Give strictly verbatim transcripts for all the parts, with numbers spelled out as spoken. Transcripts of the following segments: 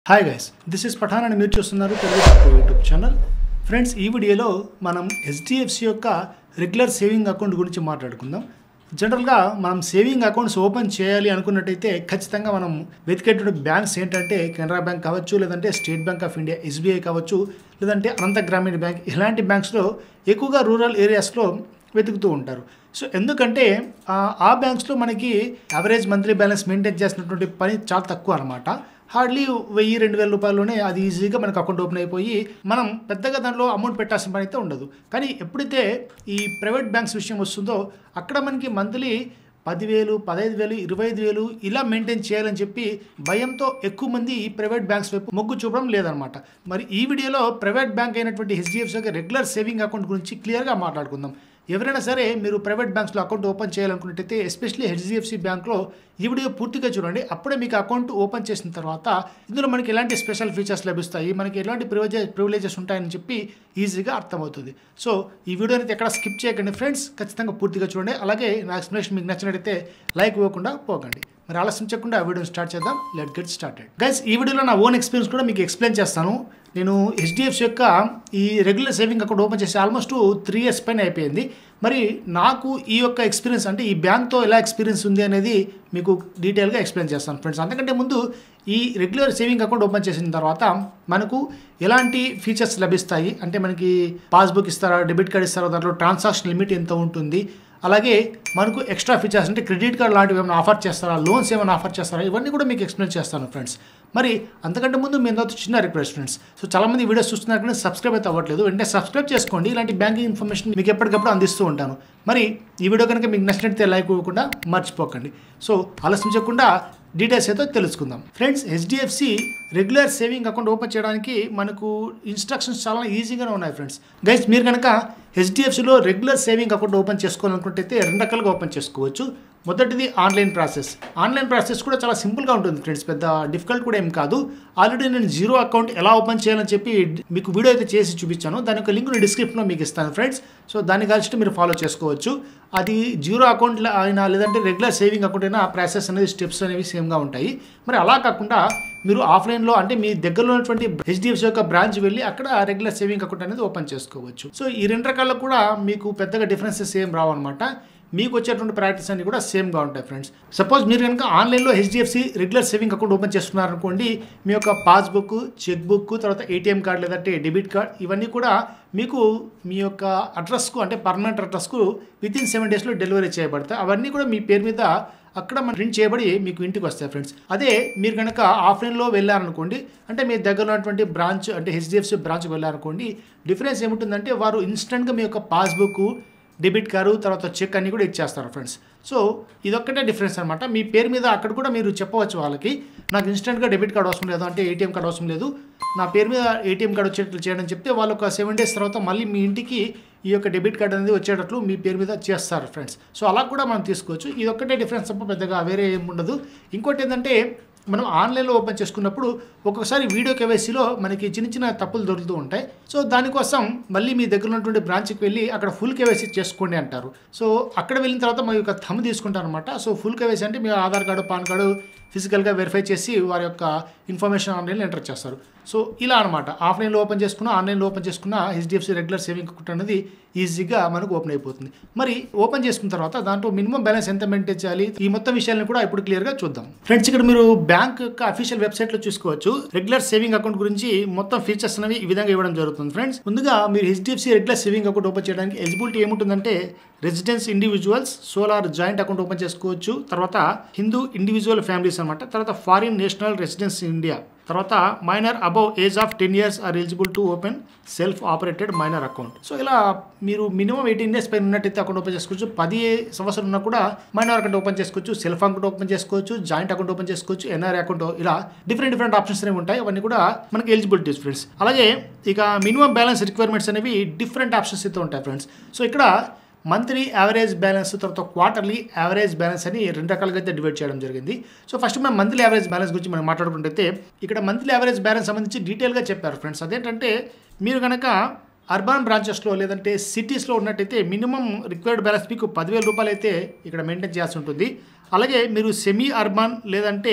Hi guys, this is Pathan అని మీరు చూస్తున్నారు తెలుగు యూట్యూబ్ ఛానల్. ఫ్రెండ్స్, ఈ వీడియోలో మనం హెచ్డిఎఫ్సి యొక్క రెగ్యులర్ సేవింగ్ అకౌంట్ గురించి మాట్లాడుకుందాం. జనరల్గా మనం సేవింగ్ అకౌంట్స్ ఓపెన్ చేయాలి అనుకున్నట్టయితే ఖచ్చితంగా మనం వెతికేటువంటి బ్యాంక్స్ ఏంటంటే కెనరా బ్యాంక్ కావచ్చు, లేదంటే state bank of India SBI కావచ్చు, లేదంటే అనంత గ్రామీణ బ్యాంక్, ఇలాంటి బ్యాంక్స్లో ఎక్కువగా రూరల్ ఏరియాస్లో వెతుకుతూ ఉంటారు. సో ఎందుకంటే ఆ బ్యాంక్స్లో మనకి యావరేజ్ మంత్లీ బ్యాలెన్స్ మెయింటైన్ చేసినటువంటి పని చాలా తక్కువ అనమాట. హార్డ్లీ వెయ్యి రెండు వేల రూపాయల్లోనే అది ఈజీగా మనకు అకౌంట్ ఓపెన్ అయిపోయి మనం పెద్దగా దాంట్లో అమౌంట్ పెట్టాల్సిన పని అయితే ఉండదు. కానీ ఎప్పుడైతే ఈ ప్రైవేట్ బ్యాంక్స్ విషయం వస్తుందో అక్కడ మనకి మంత్లీ పదివేలు పదహైదు వేలు ఇరవై ఐదు వేలు ఇలా మెయింటైన్ చేయాలని చెప్పి భయంతో ఎక్కువ మంది ఈ ప్రైవేట్ బ్యాంక్స్ వైపు మొగ్గు చూపడం లేదనమాట. మరి ఈ వీడియోలో ప్రైవేట్ బ్యాంక్ అయినటువంటి హెచ్డిఎఫ్సి యొక్క రెగ్యులర్ సేవింగ్ అకౌంట్ గురించి క్లియర్గా మాట్లాడుకుందాం. ఎవరైనా సరే మీరు ప్రైవేట్ బ్యాంక్స్లో అకౌంట్ ఓపెన్ చేయాలనుకున్నట్టయితే ఎస్పెషల్లీ హెచ్డిఎఫ్సి బ్యాంక్లో ఈ వీడియో పూర్తిగా చూడండి. అప్పుడే మీకు అకౌంట్ ఓపెన్ చేసిన తర్వాత ఇందులో మనకి ఎలాంటి స్పెషల్ ఫీచర్స్ లభిస్తాయి, మనకి ఎలాంటి ప్రివిలేజెస్ ప్రివిలేజెస్ ఉంటాయని చెప్పి ఈజీగా అర్థమవుతుంది. సో ఈ వీడియోని అయితే ఎక్కడ స్కిప్ చేయకండి ఫ్రెండ్స్, ఖచ్చితంగా పూర్తిగా చూడండి. అలాగే నా ఎక్స్ప్లెనేషన్ మీకు నచ్చినట్టయితే లైక్ ఇవ్వకుండా పోకండి. మరి ఆలస్యం చేయకుండా ఆ వీడియోని స్టార్ట్ చేద్దాం. Let get started. గైస్, ఈ వీడియోలో నా ఓన్ ఎక్స్పీరియన్స్ కూడా మీకు ఎక్స్ప్లెయిన్ చేస్తాను. నేను హెచ్డిఎఫ్సి యొక్క ఈ రెగ్యులర్ సేవింగ్ అకౌంట్ ఓపెన్ చేసి ఆల్మోస్ట్ త్రీ ఇయర్స్ పైన అయిపోయింది. మరి నాకు ఈ యొక్క ఎక్స్పీరియన్స్ అంటే ఈ బ్యాంక్తో ఎలా ఎక్స్పీరియన్స్ ఉంది అనేది మీకు డీటెయిల్గా ఎక్స్ప్లెయిన్ చేస్తాను ఫ్రెండ్స్. అంతకంటే ముందు ఈ రెగ్యులర్ సేవింగ్ అకౌంట్ ఓపెన్ చేసిన తర్వాత మనకు ఎలాంటి ఫీచర్స్ లభిస్తాయి అంటే మనకి పాస్బుక్ ఇస్తారా, డెబిట్ కార్డ్ ఇస్తారా, దాంట్లో ట్రాన్సాక్షన్ లిమిట్ ఎంత ఉంటుంది, అలాగే మనకు ఎక్స్ట్రా ఫీచర్స్ అంటే క్రెడిట్ కార్డ్ లాంటివి ఏమైనా ఆఫర్ చేస్తారా, లోన్స్ ఏమైనా ఆఫర్ చేస్తారా, ఇవన్నీ కూడా మీకు ఎక్స్ప్లెయిన్ చేస్తాను ఫ్రెండ్స్. మరి అంతకంటే ముందు మీ అందరితో చిన్న రిక్వెస్ట్ ఫ్రెండ్స్. సో చాలామంది వీడియోస్ చూస్తున్నారు కానీ సబ్స్క్రైబ్ అయితే అవ్వట్లేదు. వెంటనే సబ్స్క్రైబ్ చేసుకోండి. ఇలాంటి బ్యాంకింగ్ ఇన్ఫర్మేషన్ మీకు ఎప్పటికప్పుడు అందిస్తూ ఉంటాను. మరి ఈ వీడియో కనుక మీకు నచ్చినట్లయితే లైక్ ఇవ్వకుండా మర్చిపోకండి. సో ఆలస్యం చేయకుండా డీటెయిల్స్ అయితే తెలుసుకుందాం friends. HDFC regular saving account open చేయడానికి మనకు ఇన్స్ట్రక్షన్స్ చాలా ఈజీగానే ఉన్నాయి ఫ్రెండ్స్. గైస్, మీరు కనుక హెచ్డిఎఫ్సిలో రెగ్యులర్ సేవింగ్ అకౌంట్ ఓపెన్ చేసుకోవాలనుకుంటే రెండు రకాలుగా ఓపెన్ చేసుకోవచ్చు. మొదటిది ఆన్లైన్ ప్రాసెస్. ఆన్లైన్ ప్రాసెస్ కూడా చాలా సింపుల్గా ఉంటుంది ఫ్రెండ్స్, పెద్ద డిఫికల్ట్ కూడా ఏం కాదు. ఆల్రెడీ నేను జీరో అకౌంట్ ఎలా ఓపెన్ చేయాలని చెప్పి మీకు వీడియో అయితే చేసి చూపించాను. దాని యొక్క లింక్ డిస్క్రిప్షన్లో మీకు ఇస్తాను ఫ్రెండ్స్. సో దాన్ని కలిసి మీరు ఫాలో చేసుకోవచ్చు. అది జీరో అకౌంట్ అయినా లేదంటే రెగ్యులర్ సేవింగ్ అకౌంట్ అయినా ప్రాసెస్ అనేది స్టెప్స్ అనేవి సేమ్గా ఉంటాయి. మరి అలా కాకుండా మీరు ఆఫ్లైన్లో అంటే మీ దగ్గరలో ఉన్నటువంటి హెచ్డిఎఫ్సి యొక్క బ్రాంచ్ వెళ్ళి అక్కడ రెగ్యులర్ సేవింగ్ అకౌంట్ అనేది ఓపెన్ చేసుకోవచ్చు. సో ఈ రెండు రకాల్లో కూడా మీకు పెద్దగా డిఫరెన్సెస్ ఏం రావు అనమాట. మీకు వచ్చేటువంటి ప్రాక్టీస్ అన్ని కూడా సేమ్గా ఉంటాయి ఫ్రెండ్స్. సపోజ్ మీరు కనుక ఆన్లైన్లో HDFC regular saving account open చేస్తున్నారనుకోండి, మీ యొక్క పాస్బుక్, చెక్ బుక్, తర్వాత ఏటీఎం కార్డ్ లేదంటే డెబిట్ కార్డ్ ఇవన్నీ కూడా మీకు మీ యొక్క అడ్రస్కు అంటే పర్మనెంట్ అడ్రస్కు విత్ ఇన్ సెవెన్ డేస్లో డెలివరీ చేయబడతాయి. అవన్నీ కూడా మీ పేరు మీద అక్కడ మన ప్రింట్ చేయబడి మీకు ఇంటికి వస్తాయి ఫ్రెండ్స్. అదే మీరు కనుక ఆఫ్లైన్లో వెళ్ళారనుకోండి, అంటే మీ దగ్గర ఉన్నటువంటి బ్రాంచ్ అంటే హెచ్డిఎఫ్సి బ్రాంచ్కి వెళ్ళారనుకోండి, డిఫరెన్స్ ఏముంటుందంటే వారు ఇన్స్టెంట్గా మీ యొక్క పాస్బుక్, డెబిట్ కార్డు, తర్వాత చెక్ అన్నీ కూడా ఇచ్చేస్తారు ఫ్రెండ్స్. సో ఇదొక్కటే డిఫరెన్స్ అనమాట. మీ పేరు మీద అక్కడ కూడా మీరు చెప్పవచ్చు వాళ్ళకి, నాకు ఇన్స్టెంట్గా డెబిట్ కార్డు అవసరం లేదు అంటే ఏటీఎం కార్డు అవసరం లేదు, నా పేరు మీద ఏటీఎం కార్డు వచ్చేటట్లు చేయడం చెప్తే వాళ్ళు ఒక సెవెన్ డేస్ తర్వాత మళ్ళీ మీ ఇంటికి ఈ యొక్క డెబిట్ కార్డు అనేది వచ్చేటట్లు మీ పేరు మీద చేస్తారు ఫ్రెండ్స్. సో అలా కూడా మనం తీసుకోవచ్చు. ఇది ఒక్కటే డిఫరెన్స్ తప్ప పెద్దగా వేరే ఏమి ఉండదు. ఇంకోటి ఏంటంటే మనం ఆన్లైన్లో ఓపెన్ చేసుకున్నప్పుడు ఒక్కొక్కసారి వీడియో కేవైసీలో మనకి చిన్న చిన్న తప్పులు దొరుకుతూ ఉంటాయి. సో దానికోసం మళ్ళీ మీ దగ్గర ఉన్నటువంటి బ్రాంచ్కి వెళ్ళి అక్కడ ఫుల్ కేవైసీ చేసుకోండి అంటారు. సో అక్కడ వెళ్ళిన తర్వాత మా యొక్క థంబ్ తీసుకుంటారు అనమాట. సో ఫుల్ కేవైసీ అంటే మీ ఆధార్ కార్డు, పాన్ కార్డు ఫిజికల్గా వెరిఫై చేసి వారి యొక్క ఇన్ఫర్మేషన్ ఆన్లైన్లో ఎంటర్ చేస్తారు. సో ఇలా అనమాట. ఆఫ్లైన్లో ఓపెన్ చేసుకున్న, ఆన్లైన్లో ఓపెన్ చేసుకున్న హెచ్డిఎఫ్సి రెగ్యులర్ సేవింగ్ అకౌంట్ అనేది ఈజీగా మనకు ఓపెన్ అయిపోతుంది. మరి ఓపెన్ చేసుకున్న తర్వాత దాంట్లో మినిమం బ్యాలెన్స్ ఎంత మెయింటైన్ చేయాలి, ఈ మొత్తం విషయాలను కూడా ఇప్పుడు క్లియర్గా చూద్దాం ఫ్రెండ్స్. ఇక్కడ మీరు బ్యాంక్ యొక్క అఫీషియల్ వెబ్సైట్లో చూసుకోవచ్చు. రెగ్యులర్ సేవింగ్ అకౌంట్ గురించి మొత్తం ఫీచర్స్ అనేవి ఈ విధంగా ఇవ్వడం జరుగుతుంది ఫ్రెండ్స్. ముందుగా మీరు HDFC regular saving account open చేయడానికి ఎలిజిబిలిటీ ఏముంటుందంటే residence individuals, sole or joint account open చేసుకోవచ్చు, తర్వాత హిందూ ఇండివిజువల్ ఫ్యామిలీస్ అనమాట, తర్వాత ఫారిన్ నేషనల్ రెసిడెన్స్ ఇండియా, తర్వాత minor above age of ten years are eligible to open self operated minor account. So ఇలా మీరు minimum eighteen days పైన ఉన్నట్టయితే అకౌంట్ ఓపెన్ చేసుకోవచ్చు. పది సంవత్సరం ఉన్నా కూడా మైనర్ అకౌంట్ ఓపెన్ చేసుకోవచ్చు, సెల్ఫ్ అకౌంట్ ఓపెన్ చేసుకోవచ్చు, జాయింట్ అకౌంట్ ఓపెన్ చేసుకోవచ్చు, ఎన్ఆర్ఐ అకౌంట్, ఇలా డిఫరెంట్ డిఫరెంట్ ఆప్షన్స్ అనేవి ఉంటాయి. అవన్నీ కూడా మనకి ఎలిజిబిలిటీస్ ఫ్రెండ్స్. అలాగే ఇక మినిమం బ్యాలెన్స్ రిక్వైర్మెంట్స్ అనేవి డిఫరెంట్ ఆప్షన్స్ అయితే ఉంటాయి ఫ్రెండ్స్. సో ఇక్కడ మంత్లీ యావరేజ్ బ్యాలెన్స్, తర్వాత క్వార్టర్లీ యావరేజ్ బ్యాలెన్స్ అని రెండు రకాలుగా అయితే డివైడ్ చేయడం జరిగింది. సో ఫస్ట్ మనం మంత్లీ యావరేజ్ బ్యాలెన్స్ గురించి మనం మాట్లాడుకుంటే ఇక్కడ మంత్లీ యావరేజ్ బ్యాలెన్స్ సంబంధించి డీటెయిల్గా చెప్పారు ఫ్రెండ్స్. అదేంటంటే మీరు కనుక అర్బన్ బ్రాంచెస్లో లేదంటే సిటీస్లో ఉన్నట్టయితే మినిమం రిక్వైర్డ్ బ్యాలెన్స్ మీకు పదివేల రూపాయలు అయితే ఇక్కడ మెయింటైన్ చేయాల్సి ఉంటుంది. అలాగే మీరు సెమీ అర్బన్ లేదంటే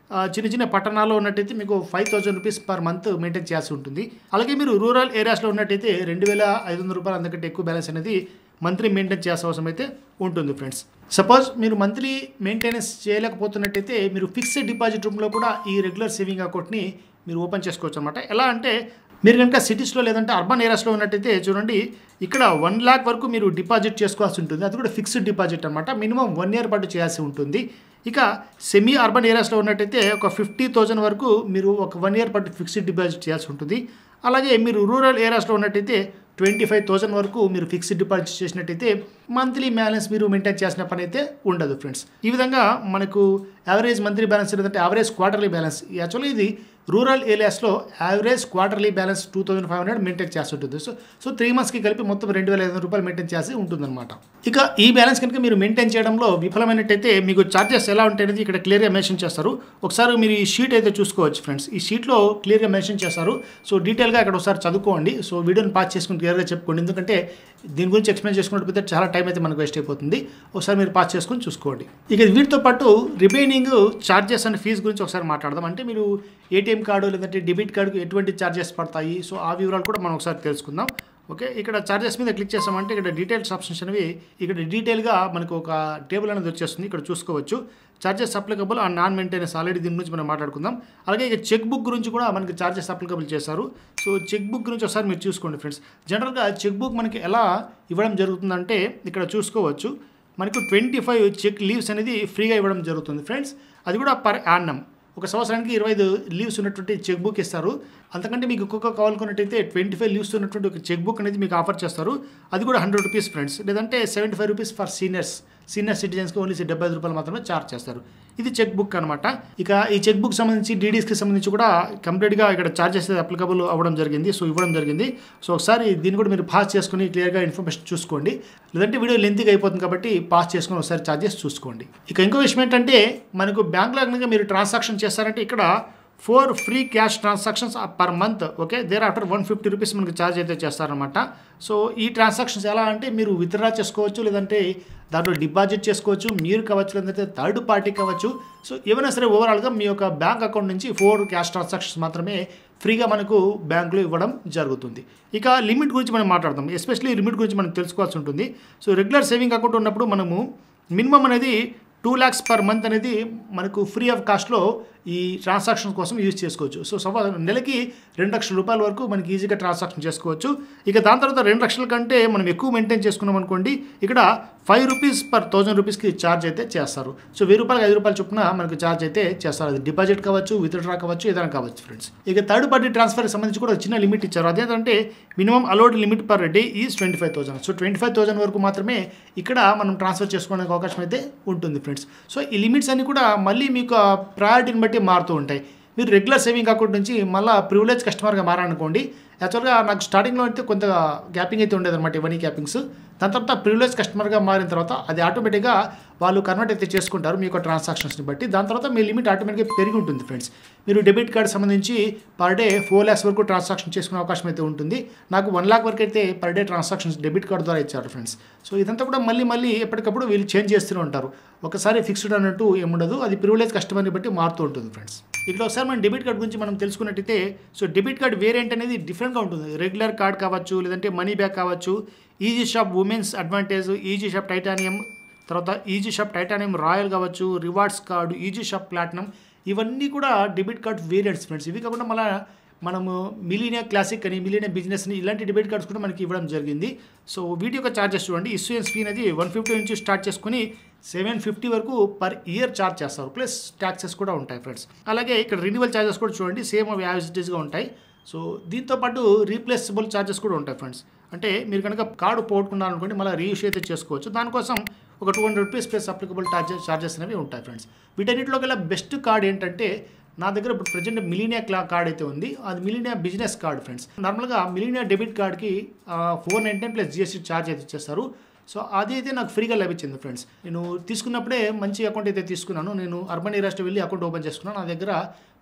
చిన్న చిన్న పట్టణాల్లో ఉన్నట్టయితే మీకు five thousand rupees per month maintain చేయాల్సి ఉంటుంది. అలాగే మీరు రూరల్ ఏరియాస్లో ఉన్నట్టయితే రెండు వేల ఐదు వందల రూపాయలు అంతకంటే ఎక్కువ బ్యాలెన్స్ అనేది మంత్లీ మెయింటైన్ చేయాల్సిన అవసరం అయితే ఉంటుంది ఫ్రెండ్స్. సపోజ్ మీరు మంత్లీ మెయింటెనెన్స్ చేయలేకపోతున్నట్టయితే మీరు ఫిక్స్డ్ డిపాజిట్ రూమ్లో కూడా ఈ రెగ్యులర్ సేవింగ్ అకౌంట్ని మీరు ఓపెన్ చేసుకోవచ్చు అనమాట. ఎలా అంటే మీరు కనుక సిటీస్లో లేదంటే అర్బన్ ఏరియాస్లో ఉన్నట్టయితే చూడండి, ఇక్కడ వన్ ల్యాక్ వరకు మీరు డిపాజిట్ చేసుకోవాల్సి ఉంటుంది. అది కూడా ఫిక్స్డ్ డిపాజిట్ అనమాట. మినిమం వన్ ఇయర్ పాటు చేయాల్సి ఉంటుంది. ఇక సెమీ అర్బన్ ఏరియాస్లో ఉన్నట్టయితే ఒక ఫిఫ్టీ థౌజండ్ వరకు మీరు ఒక వన్ ఇయర్ పాటు ఫిక్స్డ్ డిపాజిట్ చేయాల్సి ఉంటుంది. అలాగే మీరు రూరల్ ఏరియాస్లో ఉన్నట్టయితే ట్వంటీ ఫైవ్ థౌసండ్ వరకు మీరు ఫిక్స్డ్ డిపాజిట్ చేసినట్టయితే మంత్లీ బ్యాలెన్స్ మీరు మెయింటైన్ చేసిన పని అయితే ఉండదు ఫ్రెండ్స్. ఈ విధంగా మనకు యావరేజ్ మంత్లీ బ్యాలెన్స్ లేదంటే average quarterly balance, actually rural రూరల్ ఏరియాస్లో average quarterly balance two thousand five hundred maintain చేసి ఉంటుంది. సో సో త్రీ మంత్స్కి కలిపి మొత్తం రెండు వేల ఐదు వందల రూపాయలు మెయింటైన్ చేసి ఉంటుందన్నమాట. ఇక ఈ బ్యాలెన్స్ కనుక మీరు మెయింటైన్ చేయడంలో విఫలమైనట్టయితే మీకు ఛార్జెస్ ఎలా ఉంటాయనేది ఇక్కడ క్లియర్గా మెన్షన్ చేస్తారు. ఒకసారి మీరు ఈ షీట్ అయితే చూసుకోవచ్చు ఫ్రెండ్స్. ఈ షీట్లో క్లియర్గా మెన్షన్ చేస్తారు. సో డీటెయిల్గా ఇక్కడ ఒకసారి చదువుకోండి. సో వీడియోని పాస్ చేసుకుని క్లియర్గా చెప్పుకోండి. ఎందుకంటే దీని గురించి ఎక్స్ప్లెయిన్ చేసుకున్నట్టు చాలా టైం అయితే మనకు వేస్ట్ అయిపోతుంది. ఒకసారి మీరు పాస్ చేసుకొని చూసుకోండి. ఇక వీటితో పాటు రిమైనింగ్ ఛార్జెస్ అండ్ ఫీజు గురించి ఒకసారి మాట్లాడదాం. అంటే మీరు ఏటీఎం కార్డు లేదంటే డెబిట్ కార్డుకు ఎటువంటి ఛార్జెస్ పడతాయి, సో ఆ వివరాలు కూడా మనం ఒకసారి తెలుసుకుందాం. ఓకే, ఇక్కడ ఛార్జెస్ మీద క్లిక్ చేసామంటే ఇక్కడ డీటెయిల్స్ ఆప్షన్స్ అనేవి ఇక్కడ డీటెయిల్గా మనకు ఒక టేబుల్ అనేది వచ్చేస్తుంది. ఇక్కడ చూసుకోవచ్చు charges applicable and non maintenance. Already దీని గురించి మనం మాట్లాడుకుందాం. అలాగే ఇక చెక్ బుక్ గురించి కూడా మనకి ఛార్జెస్ అప్లికబుల్ చేశారు. సో చెక్ బుక్ గురించి ఒకసారి మీరు చూసుకోండి ఫ్రెండ్స్. జనరల్గా చెక్ బుక్ మనకి ఎలా ఇవ్వడం జరుగుతుందంటే ఇక్కడ చూసుకోవచ్చు మనకు ట్వంటీ ఫైవ్ చెక్ లీవ్స్ అనేది ఫ్రీగా ఇవ్వడం జరుగుతుంది ఫ్రెండ్స్. అది కూడా పర్ యాన్నం. ఒక సంవత్సరానికి ఇరవై ఐదు లీవ్స్ ఉన్నటువంటి చెక్ బుక్ ఇస్తారు. అంతకంటే మీకు ఒక్కొక్క కావాలనుకున్నట్టయితే ట్వంటీ ఫైవ్ లీవ్స్ ఉన్నటువంటి ఒక చెక్ బుక్ అనేది మీకు ఆఫర్ చేస్తారు. అది కూడా హండ్రెడ్ రూపీస్ ఫ్రెండ్స్. లేదంటే seventy five rupees for seniors senior సిటిజన్స్కి ఓన్లీ డెబ్బై ఐదు రూపాయలు మాత్రమే ఛార్జ్ చేస్తారు. ఇది చెక్ బుక్ అనమాట. ఇక ఈ చెక్ బుక్ సంబంధించి డీడీస్కి సంబంధించి కూడా కంప్లీట్గా ఇక్కడ ఛార్జెస్ అప్లికబుల్ అవ్వడం జరిగింది. సో ఇవ్వడం జరిగింది. సో ఒకసారి దీన్ని కూడా మీరు పాస్ చేసుకుని క్లియర్గా ఇన్ఫర్మేషన్ చూసుకోండి. లేదంటే వీడియో లెంతీగా అయిపోతుంది కాబట్టి పాస్ చేసుకుని ఒకసారి ఛార్జెస్ చూసుకోండి. ఇక ఇంకో విషయం ఏంటంటే మనకు బ్యాంక్లో కనుక మీరు ట్రాన్సాక్షన్ చేస్తారంటే ఇక్కడ four free cash transactions per month. Okay, thereafter one fifty rupees మనకి ఛార్జ్ అయితే చేస్తారనమాట. సో ఈ ట్రాన్సాక్షన్స్ ఎలా అంటే మీరు విత్డ్రా చేసుకోవచ్చు, లేదంటే దాంట్లో డిపాజిట్ చేసుకోవచ్చు, మీరు కావచ్చు, లేదంటే థర్డ్ పార్టీ కావచ్చు. సో ఏమైనా సరే ఓవరాల్గా మీ యొక్క బ్యాంక్ అకౌంట్ నుంచి ఫోర్ క్యాష్ ట్రాన్సాక్షన్స్ మాత్రమే ఫ్రీగా మనకు బ్యాంకులో ఇవ్వడం జరుగుతుంది. ఇక లిమిట్ గురించి మనం మాట్లాడదాం. ఎస్పెషల్లీ లిమిట్ గురించి మనం తెలుసుకోవాల్సి ఉంటుంది. సో రెగ్యులర్ సేవింగ్ అకౌంట్ ఉన్నప్పుడు మనము మినిమం అనేది టూ ల్యాక్స్ పర్ మంత్ అనేది మనకు ఫ్రీ ఆఫ్ కాస్ట్లో ఈ ట్రాన్సాక్షన్ కోసం యూజ్ చేసుకోవచ్చు. సో సపోజ్ నెలకి రెండు లక్షల రూపాయల వరకు మనకి ఈజీగా ట్రాన్సాక్షన్ చేసుకోవచ్చు. ఇక దాని తర్వాత రెండు లక్షల కంటే మనం ఎక్కువ మెయింటైన్ చేసుకున్నాం అనుకోండి, ఇక్కడ ఫైవ్ రూపీస్ పర్ థౌజండ్ రూపీస్కి ఛార్జ్ అయితే చేస్తారు. సో వెయ్యి రూపాయలకి ఐదు రూపాయలు చొప్పున మనకు ఛార్జ్ అయితే చేస్తారు. అది డిపాజిట్ కావచ్చు, విత్డ్రా కావచ్చు, ఏదైనా కావచ్చు ఫ్రెండ్స్. ఇక థర్డ్ పార్టీ ట్రాన్స్ఫర్కి సంబంధించి కూడా చిన్న లిమిట్ ఇచ్చారు. అదేంటంటే minimum allowed limit per day is twenty five thousand. So twenty five thousand వరకు మాత్రమే ఇక్కడ మనం ట్రాన్స్ఫర్ చేసుకోవడానికి అవకాశం అయితే ఉంటుంది ఫ్రెండ్స్. సో ఈ లిమిట్స్ అన్ని కూడా మళ్ళీ మీకు ప్రయారిటీని బట్టి మారుతూ ఉంటాయి. మీరు రెగ్యులర్ సేవింగ్ అకౌంట్ నుంచి మళ్ళీ ప్రివిలేజ్ కస్టమర్గా మారాలనుకోండి, యాక్చువల్గా నాకు స్టార్టింగ్లో అయితే కొంత గ్యాపింగ్ అయితే ఉండేది అనమాట, ఇవన్నీ గ్యాపింగ్స్. దాని తర్వాత ప్రివిలేజ్ కస్టమర్గా మారిన తర్వాత అది ఆటోమేటిక్గా వాళ్ళు కన్వర్ట్ అయితే చేసుకుంటారు మీ యొక్క ట్రాన్సాక్షన్స్ని బట్టి. దాని తర్వాత మీ లిమిట్ ఆటోమేటిక్గా పెరిగి ఉంటుంది ఫ్రెండ్స్. మీరు డెబిట్ కార్డ్ సంబంధించి పర్ డే ఫోర్ ల్యాక్స్ వరకు ట్రాన్సాక్షన్ చేసుకునే అవకాశం అయితే ఉంటుంది. నాకు వన్ లాక్ వరకు అయితే per day transactions debit card ద్వారా ఇచ్చారు ఫ్రెండ్స్. సో ఇదంతా కూడా మళ్ళీ మళ్ళీ ఎప్పటికప్పుడు వీళ్ళు చేంజ్ చేస్తూనే ఉంటారు. ఒకసారి ఫిక్స్డ్ అన్నట్టు ఏముండదు, అది ప్రివిలేజ్ కస్టమర్ని బట్టి మారుతూ ఉంటుంది ఫ్రెండ్స్. ఇక్కడ ఒకసారి మనం డెబిట్ కార్డ్ గురించి మనం తెలుసుకున్నట్టయితే, సో డెబిట్ కార్డ్ వేరియంట్ అనేది డిఫరెంట్గా ఉంటుంది. రెగ్యులర్ కార్డ్ కావచ్చు, లేదంటే మనీ బ్యాక్ కావచ్చు, easy shop women's advantage, easy shop titanium, తర్వాత ఈజీ షాప్ టైటానియం రాయల్ కావచ్చు, rewards card, easy shop platinum, ఇవన్నీ కూడా డెబిట్ కార్డ్ వేరియంట్స్ ఫ్రెండ్స్. ఇవి కాకుండా మళ్ళీ మనము మిలీనియా క్లాసిక్ అని, మిలీనియా బిజినెస్ని, ఇలాంటి డెబిట్ కార్డ్స్ కూడా మనకి ఇవ్వడం జరిగింది. సో వీటి యొక్క ఛార్జెస్ చూడండి. ఇష్యూయన్స్ ఫీ అనేది వన్ ఫిఫ్టీ నుంచి స్టార్ట్ చేసుకుని సెవెన్ ఫిఫ్టీ వరకు పర్ ఇయర్ ఛార్జ్ చేస్తారు. ప్లస్ ట్యాక్సెస్ కూడా ఉంటాయి ఫ్రెండ్స్. అలాగే ఇక్కడ రెన్యువల్ ఛార్జెస్ కూడా చూడండి, సేమ్ అవి యాజ్ ఇట్ ఈస్గా ఉంటాయి. సో దీంతోపాటు రీప్లేసబుల్ ఛార్జెస్ కూడా ఉంటాయి ఫ్రెండ్స్. అంటే మీరు కనుక కార్డు పోగొట్టుకున్నారనుకోండి, మళ్ళీ రీఇష్యూ అయితే చేసుకోవచ్చు. దానికోసం ఒక two hundred rupees plus applicable charges charges అనేవి ఉంటాయి ఫ్రెండ్స్. వీటన్నిటిలో గల బెస్ట్ కార్డ్ ఏంటంటే నా దగ్గర ఇప్పుడు ప్రజెంట్ మిలీనియా క్లా కార్డ్ అయితే ఉంది. అది మిలీనియా బిజినెస్ కార్డ్ ఫ్రెండ్స్. నార్మల్గా మిలీనియా డెబిట్ కార్డ్కి four ninety nine plus GST charge అయితే ఇచ్చేస్తారు. సో అది అయితే నాకు ఫ్రీగా లభించింది ఫ్రెండ్స్. నేను తీసుకున్నప్పుడే మంచి అకౌంట్ అయితే తీసుకున్నాను. నేను అర్బన్ ఏరియాస్లో వెళ్ళి అకౌంట్ ఓపెన్ చేసుకున్నాను. నా దగ్గర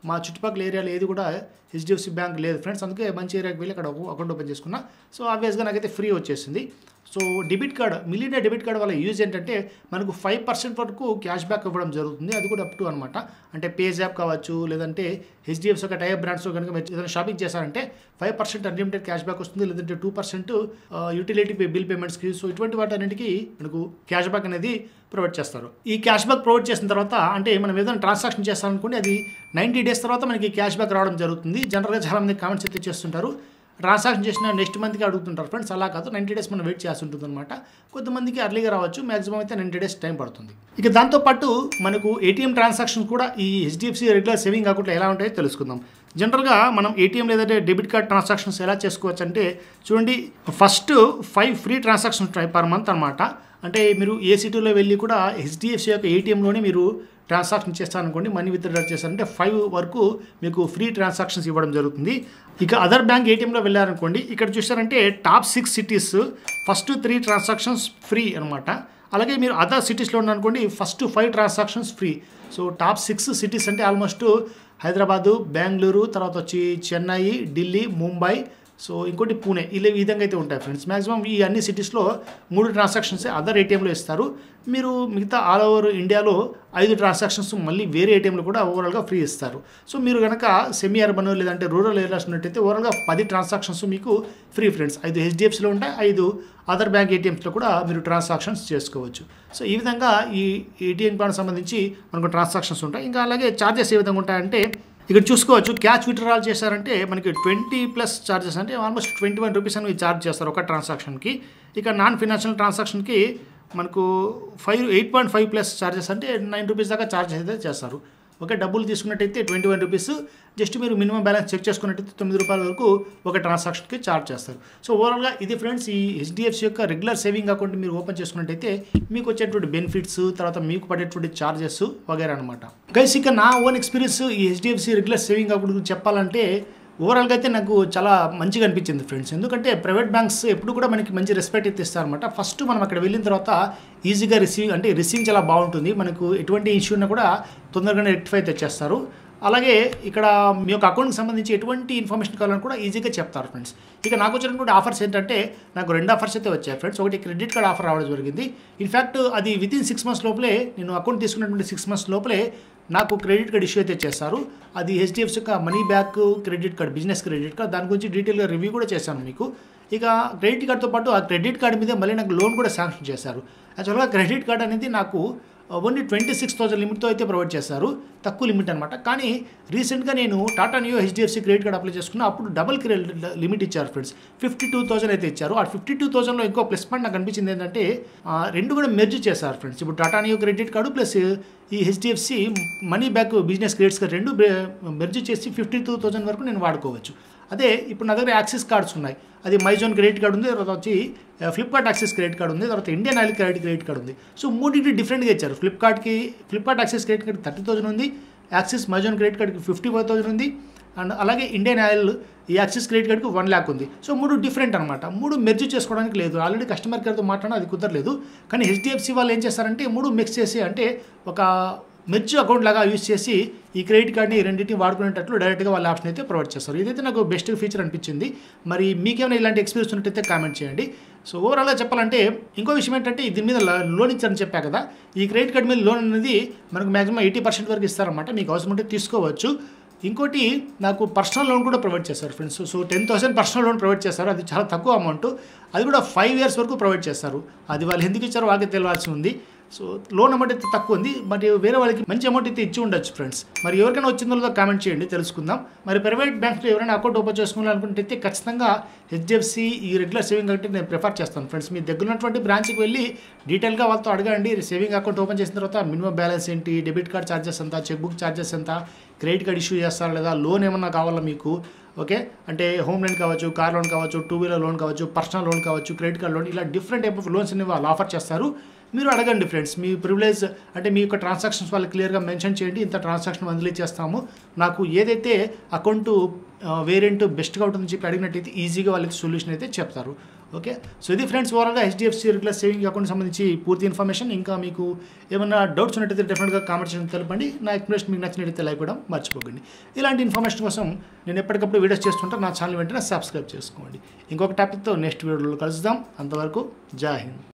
మా చుట్టుపక్కల ఏరియాలో ఏది కూడా హెచ్డిఎఫ్సి బ్యాంక్ లేదు ఫ్రెండ్స్. అందుకే మంచి ఏరియాకి వెళ్ళి అక్కడ అకౌంట్ ఓపెన్ చేసుకున్నా. సో ఆబ్వియస్గా నాకైతే ఫ్రీ వచ్చేసింది. So debit card, millionaire debit card వల్ల యూజ్ ఏంటంటే మనకు ఫైవ్ పర్సెంట్ వరకు క్యాష్ బ్యాక్ ఇవ్వడం జరుగుతుంది. అది కూడా అప్ టు అనమాట. అంటే పేజ్ యాప్ కావచ్చు, లేదంటే హెచ్డిఎఫ్సి ఒక టైప్ బ్రాండ్స్లో కనుక మీరు ఏదైనా షాపింగ్ చేశారంటే five percent unlimited cash back వస్తుంది, లేదంటే టూ పర్సెంట్ యూటిలిటీ బిల్ పేమెంట్స్కి. సో ఇటువంటి వాటన్నింటికి మనకు క్యాష్ బ్యాక్ అనేది ప్రొవైడ్ చేస్తారు. ఈ క్యాష్ బ్యాక్ ప్రొవైడ్ చేసిన తర్వాత అంటే మనం ఏదైనా ట్రాన్సాక్షన్ చేస్తామనుకోండి, అది నైంటీ డేస్ తర్వాత మనకి క్యాష్ బ్యాక్ రావడం జరుగుతుంది. జనరల్గా చాలామంది కామెంట్స్ అయితే చేస్తుంటారు, ట్రాన్సాక్షన్ చేసిన నెక్స్ట్ మంత్కి అడుగుతుంటారు ఫ్రెండ్స్. అలా కాదు, నైంటీ డేస్ మనం వెయిట్ చేసి ఉంటుంది అనమాట. కొంతమందికి అర్లీగా రావచ్చు, మ్యాక్సిమం అయితే నైంటీ డేస్ టైం పడుతుంది. ఇక దాంతోపాటు మనకు ఏటీఎం ట్రాన్సాక్షన్ కూడా ఈ హెచ్డిఎఫ్సి రెగ్యులర్ సేవింగ్ అకౌంట్లో ఎలా ఉంటాయో తెలుసుకుందాం. జనరల్గా మనం ఏటీఎం లేదంటే డెబిట్ కార్డ్ ట్రాన్సాక్షన్స్ ఎలా చేసుకోవచ్చు అంటే చూడండి, ఫస్ట్ ఫైవ్ ఫ్రీ ట్రాన్సాక్షన్స్ ఉంటాయి పర్ మంత్ అనమాట. అంటే మీరు ఏ సిటీలో వెళ్ళి కూడా హెచ్డిఎఫ్సి యొక్క ఏటీఎంలోనే మీరు ట్రాన్సాక్షన్ చేస్తారనుకోండి, మనీ విత్డ్రా చేస్తారంటే ఫైవ్ వరకు మీకు ఫ్రీ ట్రాన్సాక్షన్స్ ఇవ్వడం జరుగుతుంది. ఇక అదర్ బ్యాంక్ ఏటీఎంలో వెళ్ళారనుకోండి, ఇక్కడ చూసారంటే top six cities first three transactions free అనమాట. అలాగే మీరు అదర్ సిటీస్లో ఉన్నారనుకోండి, first five transactions free. So top six cities అంటే ఆల్మోస్ట్ హైదరాబాదు, బెంగళూరు, తర్వాత వచ్చి చెన్నై, ఢిల్లీ, ముంబై, సో ఇంకోటి పూణే, ఇలా ఈ విధంగా అయితే ఉంటాయి ఫ్రెండ్స్. మ్యాక్సిమం ఈ అన్ని సిటీస్లో మూడు ట్రాన్సాక్షన్స్ అదర్ ఏటీఎంలో ఇస్తారు. మీరు మిగతా ఆల్ ఓవర్ ఇండియాలో ఐదు ట్రాన్సాక్షన్స్ మళ్ళీ వేరే ఏటీఎంలో కూడా ఓవరాల్గా ఫ్రీ ఇస్తారు. సో మీరు కనుక సెమీ అర్బన్ లేదంటే రూరల్ ఏరియాస్ ఉన్నట్టయితే ఓవరాల్గా పది ట్రాన్సాక్షన్స్ మీకు ఫ్రీ ఫ్రెండ్స్. ఐదు హెచ్డిఎఫ్సిలో ఉంటాయి, ఐదు అదర్ బ్యాంక్ ఏటీఎంస్లో కూడా మీరు ట్రాన్సాక్షన్స్ చేసుకోవచ్చు. సో ఈ విధంగా ఈ ఏటీఎం కార్డు సంబంధించి మనకు ట్రాన్సాక్షన్స్ ఉంటాయి. ఇంకా అలాగే ఛార్జెస్ ఏ విధంగా ఉంటాయంటే ఇక్కడ చూసుకోవచ్చు, క్యాష్ విత్డ్రాల్ చేశారంటే మనకి ట్వంటీ ప్లస్ ఛార్జెస్ అంటే ఆల్మోస్ట్ ట్వంటీ వన్ రూపీస్ అని ఛార్జ్ చేస్తారు ఒక ట్రాన్సాక్షన్కి. ఇక నాన్ ఫినాన్షియల్ ట్రాన్సాక్షన్కి మనకు five eight point five plus charges అంటే నైన్ రూపీస్ దాకా ఛార్జెస్ అయితే చేస్తారు. ఓకే, డబ్బులు తీసుకున్నట్టయితే ట్వంటీ వన్ రూపీస్, జస్ట్ మీరు మినిమం బ్యాలెన్స్ చెక్ చేసుకున్నట్టయితే తొమ్మిది రూపాయల వరకు ఒక ట్రాన్సాక్షన్కి ఛార్జ్ చేస్తారు. సో ఓవరాల్గా ఇది ఫ్రెండ్స్ ఈ హెచ్డిఎఫ్సి యొక్క రెగ్యులర్ సేవింగ్ అకౌంట్ మీరు ఓపెన్ చేసుకున్నట్టయితే మీకు వచ్చేటువంటి బెనిఫిట్స్, తర్వాత మీకు పడేటువంటి ఛార్జెస్ వగేరా అనమాట. గైస్, ఇక నా ఓన్ ఎక్స్పీరియన్స్ ఈ హెచ్డిఎఫ్సి రెగ్యులర్ సేవింగ్ అకౌంట్ గురించి చెప్పాలంటే ఓవరాల్గా అయితే నాకు చాలా మంచిగా అనిపించింది ఫ్రెండ్స్. ఎందుకంటే ప్రైవేట్ బ్యాంక్స్ ఎప్పుడు కూడా మనకి మంచి రెస్పెక్ట్ అయితే ఇస్తారనమాట. ఫస్ట్ మనం అక్కడ వెళ్ళిన తర్వాత ఈజీగా రిసీవ్ అంటే రిసీవింగ్ చాలా బాగుంటుంది. మనకు ఎటువంటి ఇష్యూ ఉన్నా కూడా తొందరగానే రెక్టిఫై తెచ్చేస్తారు. అలాగే ఇక్కడ మీ యొక్క అకౌంట్కి సంబంధించి ఎటువంటి ఇన్ఫర్మేషన్ కావాలని కూడా ఈజీగా చెప్తారు ఫ్రెండ్స్. ఇక నాకు వచ్చినటువంటి ఆఫర్స్ ఏంటంటే నాకు రెండు ఆఫర్స్ అయితే వచ్చాయి ఫ్రెండ్స్. ఒకటి క్రెడిట్ కార్డ్ ఆఫర్ రావడం జరిగింది. ఇన్ఫ్యాక్ట్ అది విత్ ఇన్ సిక్స్ మంత్స్ లోపలే, నేను అకౌంట్ తీసుకున్నటువంటి సిక్స్ మంత్స్ లోపలే నాకు క్రెడిట్ కార్డ్ ఇష్యూ అయితే చేస్తారు. అది హెచ్డిఎఫ్సి యొక్క money back credit card, business credit card. దాని గురించి డీటెయిల్గా రివ్యూ కూడా చేశాను మీకు. ఇక క్రెడిట్ కార్డ్తో పాటు ఆ క్రెడిట్ కార్డ్ మీద మళ్ళీ నాకు లోన్ కూడా శాంక్షన్ చేశారు. యాక్చువల్గా క్రెడిట్ కార్డ్ అనేది నాకు ఓన్లీ ట్వంటీ సిక్స్ థౌసండ్ లిమిట్తో అయితే ప్రొవైడ్ చేస్తారు, తక్కువ లిమిట్ అనమాట. కానీ రీసెంట్గా నేను Tata Neu HDFC credit card apply చేసుకున్నా, అప్పుడు డబల్ క్రెడిట్ లిమిట్ ఇచ్చారు ఫ్రెండ్స్. ఫిఫ్టీ టూ థౌసండ్ అయితే ఇచ్చారు. ఆ ఫిఫ్టీ టూ థౌసండ్లో ఇంకో ప్లస్ పాయింట్ నాకు అనిపించింది ఏంటంటే రెండు కూడా మెర్జ్ చేశారు ఫ్రెండ్స్. ఇప్పుడు Tata Neu credit card plus ఈ HDFC money back business credits card రెండు మెర్జ్ చేసి ఫిఫ్టీ టూ థౌసండ్ వరకు నేను వాడుకోవచ్చు. అదే ఇప్పుడు నా దగ్గర యాక్సిస్ కార్డ్స్ ఉన్నాయి, అది మైజోన్ క్రెడిట్ కార్డు ఉంది, తర్వాత వచ్చి ఫ్లిప్కార్ట్ యాక్సిస్ క్రెడిట్ కార్డు ఉంది, తర్వాత Indian Oil credit credit card ఉంది. సో మూడింటి డిఫరెంట్గా ఇచ్చారు. ఫ్లిప్కార్ట్కి Flipkart Axis credit card thirty thousand ఉంది, యాక్సిస్ మైజోన్ క్రెడిట్ కార్డ్కి ఫిఫ్టీ ఫైవ్ థౌసండ్ ఉంది, అండ్ అలాగే ఇండియన్ ఆయిల్ ఈ యాక్సిస్ క్రెడిట్ కార్డ్కి వన్ ల్యాక్ ఉంది. సో మూడు డిఫరెంట్ అనమాట. మూడు మెర్జ్ చేసుకోవడానికి లేదు. ఆల్రెడీ కస్టమర్ కేర్తో మాట్లాడినా అది కుదరలేదు. కానీ హెచ్డిఎఫ్సి వాళ్ళు ఏం చేస్తారంటే మూడు మిక్స్ చేసి అంటే ఒక మెర్జ్ అకౌంట్ లాగా యూజ్ చేసి ఈ క్రెడిట్ కార్డ్ని రెండింటిని వాడుకునేటట్లు డైరెక్ట్గా వాళ్ళ ఆప్షన్ అయితే ప్రొవైడ్ చేస్తారు. ఇదైతే నాకు బెస్ట్ ఫీచర్ అనిపించింది. మరి మీకేమైనా ఇలాంటి ఎక్స్పీరియన్స్ ఉన్నట్టయితే కామెంట్ చేయండి. సో ఓవరాల్గా చెప్పాలంటే ఇంకో విషయం ఏంటంటే దీని మీద లోన్ ఇచ్చారని చెప్పా కదా, ఈ క్రెడిట్ కార్డ్ మీద లోన్ అనేది మనకు మ్యాక్సిమం ఎయిటీ పర్సెంట్ వరకు ఇస్తారన్నమాట. మీకు అవసరం ఉంటే తీసుకోవచ్చు. ఇంకోటి నాకు పర్సనల్ లోన్ కూడా ప్రొవైడ్ చేస్తారు friends. So ten thousand personal loan provide చేస్తారు. అది చాలా తక్కువ అమౌంట్. అది కూడా ఫైవ్ ఇయర్స్ వరకు ప్రొవైడ్ చేస్తారు. అది వాళ్ళు ఎందుకు ఇచ్చారో వాళ్ళకి తెలియాల్సి ఉంది. సో లోన్ అమౌంట్ అయితే తక్కువ ఉంది, మరి వేరే వాళ్ళకి మంచి అమౌంట్ అయితే ఇచ్చి ఉండొచ్చు ఫ్రెండ్స్. మరి ఎవరికైనా వచ్చిందో కామెంట్ చేయండి, తెలుసుకుందాం. మరి ప్రైవేట్ బ్యాంక్లో ఎవరైనా అకౌంట్ ఓపెన్ చేసుకోవాలనుకుంటే ఖచ్చితంగా హెచ్డిఎఫ్సి ఈ రెగ్యులర్ సేవింగ్ అకౌంట్ నేను ప్రిఫర్ చేస్తాను ఫ్రెండ్స్. మీ దగ్గర ఉన్నటువంటి బ్రాంచ్కి వెళ్ళి డీటెయిల్గా వాళ్ళతో అడగండి. సేవింగ్ అకౌంట్ ఓపెన్ చేసిన తర్వాత మినిమం బ్యాలెన్స్ ఏంటి, డెబిట్ కార్డ్ ఛార్జెస్ ఎంత, చెక్ బుక్ ఛార్జెస్ ఎంత, క్రెడిట్ కార్డ్ ఇష్యూ చేస్తారా లేదా, లోన్ ఏమన్నా కావాలా మీకు, ఓకే అంటే హోమ్ లోన్ కావచ్చు, కార్ లోన్ కావచ్చు, టూ వీలర్ లోన్ కావచ్చు, పర్సనల్ లోన్ కావచ్చు, క్రెడిట్ కార్డ్ లోన్, ఇలా డిఫరెంట్ టైప్ ఆఫ్ లోన్స్ అనేవి వాళ్ళు ఆఫర్ చేస్తారు. మీరు అడగండి ఫ్రెండ్స్. మీ ప్రివిలేజ్ అంటే మీ యొక్క ట్రాన్సాక్షన్స్ వాళ్ళు క్లియర్గా మెన్షన్ చేయండి. ఇంత ట్రాన్సాక్షన్ మంత్లీ చేస్తాము, నాకు ఏదైతే అకౌంట్ వేరియంట్ బెస్ట్గా ఉంటుందని చెప్పి అడిగినట్టయితే ఈజీగా వాళ్ళకి సొల్యూషన్ అయితే చెప్తారు. ఓకే, సో ఇది ఫ్రెండ్స్ ఓవరాల్గా హెచ్డిఎఫ్సి రెగ్యులర్ సేవింగ్ అకౌంట్ సంబంధించి పూర్తి ఇన్ఫర్మేషన్. ఇంకా మీకు ఏమైనా డౌట్స్ ఉన్నట్టయితే డెఫినెట్గా కామెంట్ సెక్షన్ తెలపండి. నా ఎక్స్ప్లెనేషన్ మీకు నచ్చినట్టయితే లైక్ కూడా మర్చిపోకండి. ఇలాంటి ఇన్ఫర్మేషన్ కోసం నేను ఎప్పటికప్పుడు వీడియోస్ చేస్తుంటే నా ఛానల్ వెంటనే సబ్స్క్రైబ్ చేసుకోండి. ఇంకొక టాపిక్తో నెక్స్ట్ వీడియోలో కలుద్దాం. అంతవరకు జై హింద్.